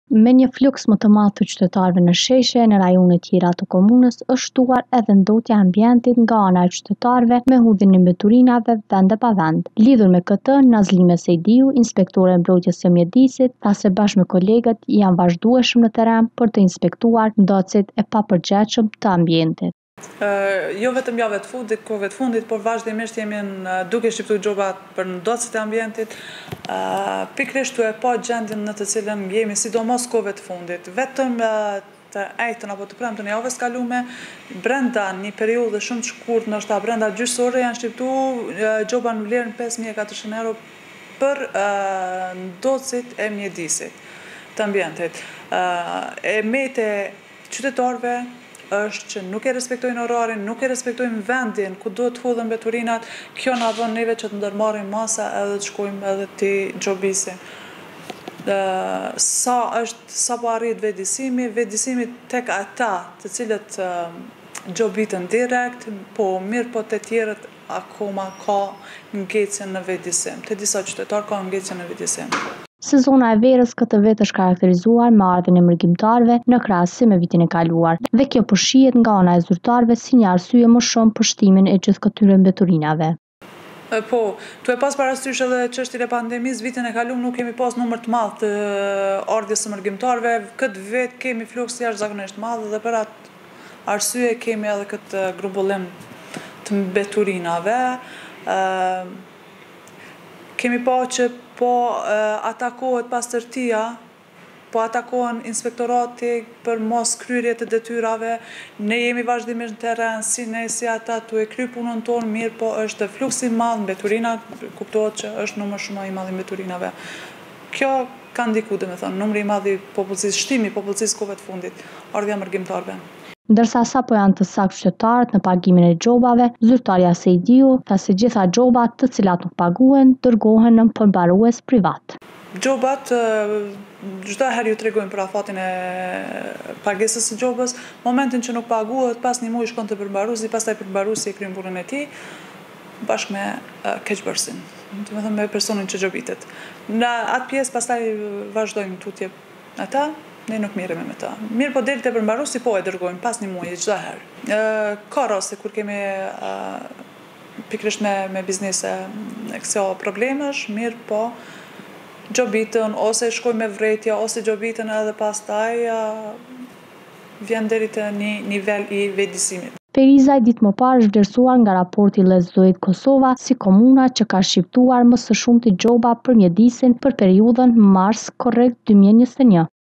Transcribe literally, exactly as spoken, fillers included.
Me një fluks më të madh të qytetarëve në sheshe në rajone tjera të komunës, është shtuar edhe ndotja e ambientit nga ana e qytetarëve me hudhjen e mbeturinave vend e pa vend. Lidhur me këtë, Nazlime Sejdiu, inspektore e mbrojtjes së mjedisit, tha se bashkë me kolegët janë vazhdueshëm në terren për të inspektuar ndocet e papërgjegjshëm të ambientit. Uh, jo vetëm javë të fundit, kohëve të fundit, por vazhdimisht jemi në duke shqiptuar gjobat për ndocet e ambientit, uh, pikërisht tu e pa gjendjen në të cilën jemi, sidomos kohëve të fundit. Vetëm uh, të ejtën apo të premtën e javës kalume, brenda një periudhë shumë të shkurtër, ndoshta brenda gjysore, janë shqiptuar uh, gjoba në vlerën pesë mijë e katërqind euro për uh, ndocet e mjedisit të ambientit. Uh, e mete qytetarëve është që nuk e respektojnë orarin, nuk e respektojnë vendin ku duhet të hudhen mbeturinat, kjo na bën neve që të ndërmarrim masa edhe të shkojmë edhe të gjobisim. Uh, sa është sa po arrit vetëdijsimi, vetëdijsimi tek ata të cilët uh, gjobitën direkt, po mirë po të tjerët akoma ka ngecjen në vetëdijsim. Te disa qytetarë ka ngecjen në vetëdijsim. Sezona e verës këtë vit është karakterizuar me ardhmën e mërgjimtarëve në krahasim me vitin e kaluar, dhe kjo po shihet nga ana e zyrtarëve si një arsye më shumë për shtimin e gjithë këtyre mbeturinave. Po, tu e pas parasysh edhe çështjen e pandemisë, vitin e kaluar nuk kemi pas numër të madh të ardhjes së mërgjimtarëve, këtë vit kemi fluks jashtëzakonisht të madh dhe për atë arsye kemi edhe këtë grumbullim të mbeturinave. Uh, kemi pa që po uh, atakohet pastërtia, po atakohen inspektorati për mos kryrje të detyrave. Ne jemi vazhdimisht në terren, si ne si ata tu e kry punën tonë mirë, po është fluksi i madh mbeturina, kuptohet që është numër shumë i madh i mbeturinave. Kjo ka ndikuar, domethënë, numri i madh i popullsisë, shtimi i popullsisë kohëve të fundit, ardhja mërgjimtarëve. Ndërsa sapo janë të saktë qytetarët në pagimin e gjobave, zyrtarja Sejdiu tha se gjitha gjobat të cilat nuk paguhen dërgohen në përmbarues privat. Gjobat, çdo herë ju tregojmë për afatin e pagesës së gjobës, momentin që nuk paguhet, pas një muaji shkon te përmbaruesi, pastaj përmbaruesi e kryen punën e tij bashkë me uh, keqbërësin, domethënë me personin që gjobitet. Në atë pjesë pastaj vazhdojmë tutje ata. Ne nuk miremi me ta. Mirë po deri te përmbaruesi po e dërgojmë pas një muaji çdo herë. Ë ka raste kur kemi uh, pikërisht me me biznese këso problemesh, mirë po gjobitën ose shkojmë me vretje ose gjobitën edhe pastaj uh, vjen deri te një nivel i vetëdijsimit. Periza e ditë më parë është vlerësuar nga raporti Lezojt Kosova si komuna që ka shqiptuar më së shumti gjoba për mjedisin për periudhën mars korrekt dy mijë e njëzet e një.